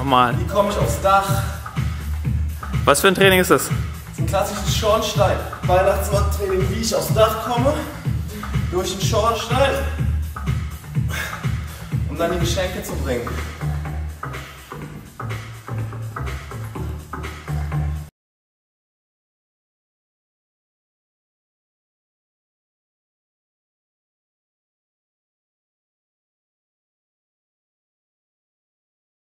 Nochmal. Wie komme ich aufs Dach? Was für ein Training ist das? Das ist ein klassisches Schornstein-Weihnachtsmann-Training, wie ich aufs Dach komme. Durch den Schornstein, um dann die Geschenke zu bringen.